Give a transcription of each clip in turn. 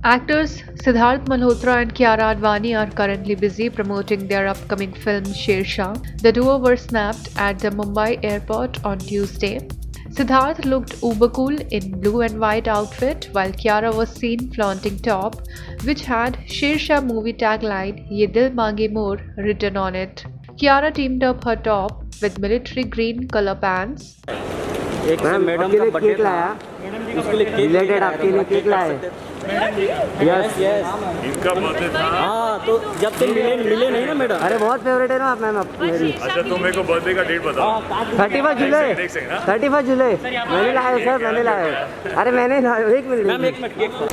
Actors Siddharth Malhotra and Kiara Advani are currently busy promoting their upcoming film Shershaah. The duo were snapped at the Mumbai airport on Tuesday. Siddharth looked uber cool in blue and white outfit while Kiara was seen flaunting top which had Shershaah movie tagline Ye Dil Mange More written on it. Kiara teamed up her top with military green color pants. एक madam का birthday लाया उसके लिए cake related आपके लिए cake लाए yes इनका birthday था। हाँ तो जब से मिले नहीं ना मैडम। अरे बहुत फेवरेट है ना आप मैम मेरी। अच्छा तुम मेरे को बर्थडे का डेट बताओ। 31 जुलाई 31 जुलाई मैंने लाया सर मैंने लाया। अरे मैंने लाया एक मिनट मैम एक मिनट केक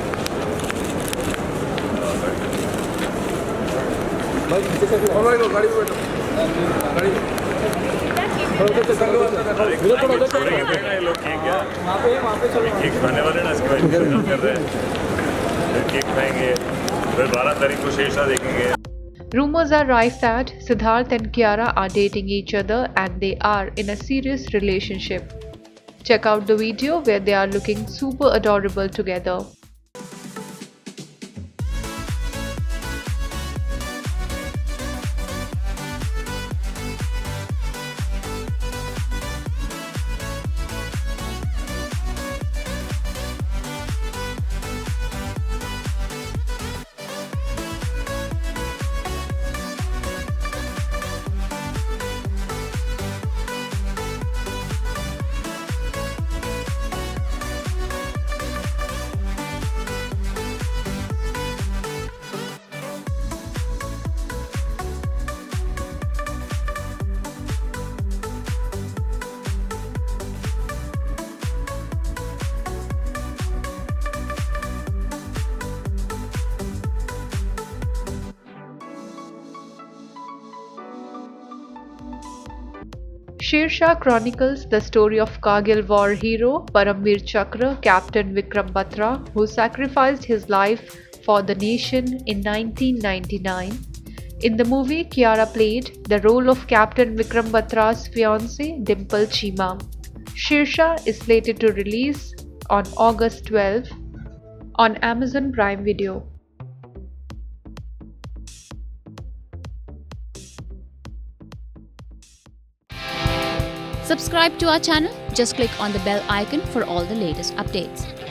गाड़ी केक खाने वाले ना इसके बाद कर रहे हैं केक खाएंगे फिर 12 तारीख को शेरशाह देखेंगे। Rumors are rife that Siddharth and Kiara are dating each other and they are in a serious relationship. Check out the video where they are looking super adorable together. Shershaah chronicles the story of Kargil war hero Paramveer Chakra, Captain Vikram Batra, who sacrificed his life for the nation in 1999. In the movie, Kiara played the role of Captain Vikram Batra's fiancée Dimple Cheema. Shershaah is slated to release on August 12 on Amazon Prime Video. Subscribe to our channel. Just click on the bell icon for all the latest updates.